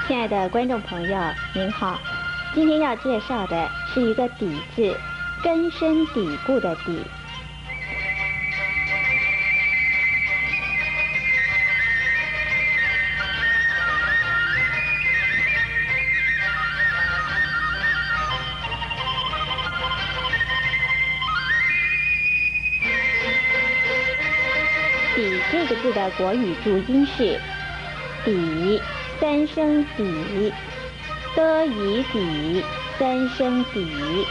亲爱的观众朋友，您好，今天要介绍的是一个“砥”字，根深蒂固的“砥”。砥这个字的国语注音是砥，三声砥，的以砥，三声砥。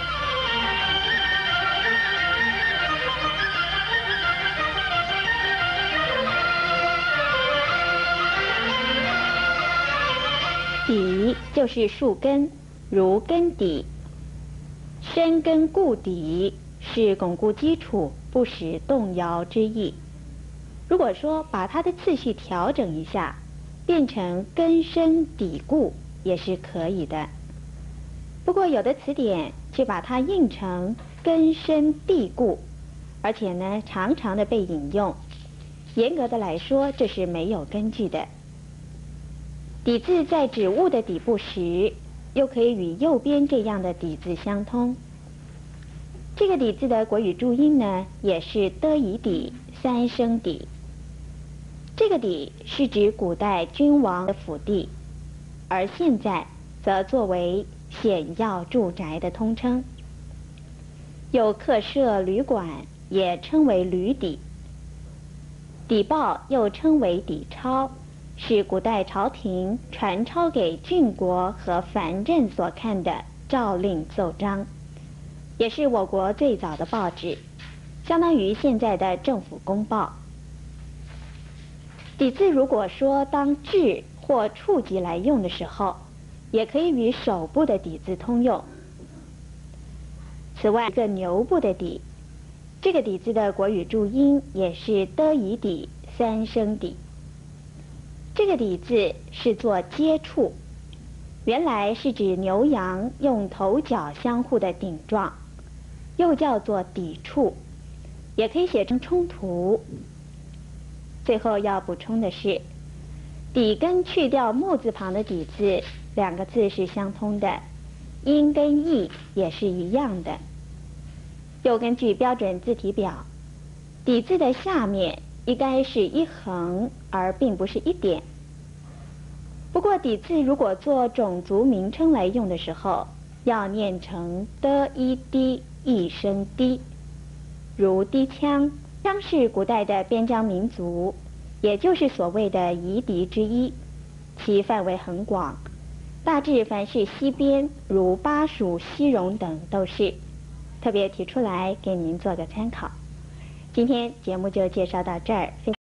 砥就是树根，如根底，深根固底，是巩固基础，不使动摇之意。如果说把它的次序调整一下，变成根深蒂固也是可以的。不过有的词典却把它印成根深蒂固，而且呢常常的被引用。严格的来说，这是没有根据的。砥字在指物的底部时，又可以与右边这样的砥字相通。这个砥字的国语注音呢，也是的以砥，三声砥。这个砥是指古代君王的府邸，而现在则作为显要住宅的通称。有客舍旅馆，也称为旅邸。邸报又称为邸钞，是古代朝廷传抄给郡国和藩镇所看的诏令奏章，也是我国最早的报纸，相当于现在的政府公报。砥字如果说当至或处级来用的时候，也可以与手部的砥字通用。此外，一个牛部的砥，这个砥字的国语注音也是的以砥，三声砥。这个砥字是做接触，原来是指牛羊用头角相互的顶撞，又叫做抵触，也可以写成冲突。最后要补充的是，砥跟去掉木字旁的砥字，两个字是相通的，音跟义也是一样的。又根据标准字体表，砥字的下面应该是一横，而并不是一点。不过砥字如果做种族名称来用的时候，要念成的一滴一声滴，如低羌。羌是古代的边疆民族，也就是所谓的夷狄之一，其范围很广，大致凡是西边，如巴蜀、西戎等都是。特别提出来给您做个参考。今天节目就介绍到这儿。